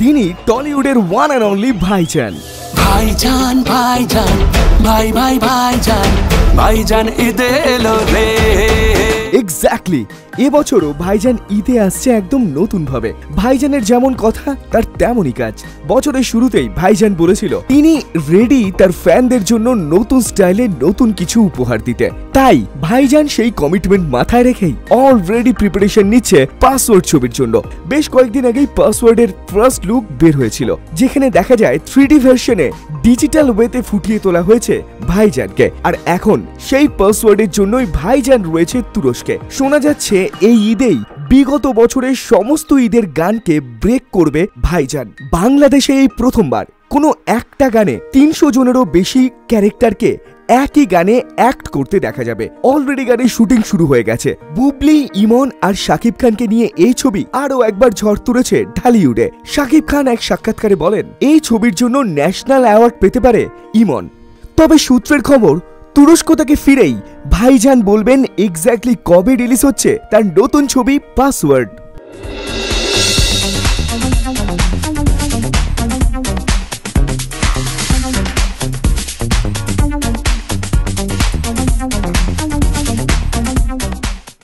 তিনি টলিউডের one and only ভাইজান। ভাইজান ভাইজান ভাই ভাই ভাইজান ভাইজান ঈদে এলো রে। এক্স্যাক্টলি, এবছরও ভাইজান ঈদে আসছে একদম নতুন ভাবে। ভাইজানের যেমন কথা তার তেমনই কাজ। বছরের শুরুতেই ভাইজান বলেছিল তিনি রেডি তার ফ্যানদের জন্য নতুন স্টাইলে নতুন কিছু উপহার দিতে। তাই ভাইজান সেই কমিটমেন্ট মাথায় রেখেই অলরেডি প্রিপারেশন নিচ্ছে পাসওয়ার্ড ছবির জন্য। বেশ কয়েকদিন আগেই পাসওয়ার্ডের ফার্স্ট লুক বের হয়েছিল, যেখানে দেখা যায় 3D ভার্সনে ডিজিটাল ওয়েতে ফুটিয়ে তোলা হয়েছে ভাইজানকে। আর এখন সেই পাসওয়ার্ডের জন্যই ভাইজান রয়েছে তুরস্কে। শোনা যাচ্ছে এই ঈদেই বিগত বছরের সমস্ত ঈদের গানকে ব্রেক করবে ভাইজান। বাংলাদেশে এই প্রথমবার কোনো একটা গানে 300 জনেরও বেশি ক্যারেক্টারকে একই গানে অ্যাক্ট করতে দেখা যাবে। অলরেডি গানের শুটিং শুরু হয়ে গেছে। বুবলি, ইমন আর শাকিব খানকে নিয়ে এই ছবি আরও একবার ঝড় তুলেছে ঢালিউডে। শাকিব খান এক সাক্ষাৎকারে বলেন এই ছবির জন্য ন্যাশনাল অ্যাওয়ার্ড পেতে পারে ইমন। তবে সূত্রের খবর তুরস্ক থেকে ফিরেই ভাইজান বলবেন এক্স্যাক্টলি কবে রিলিজ হচ্ছে তার নতুন ছবি পাসওয়ার্ড।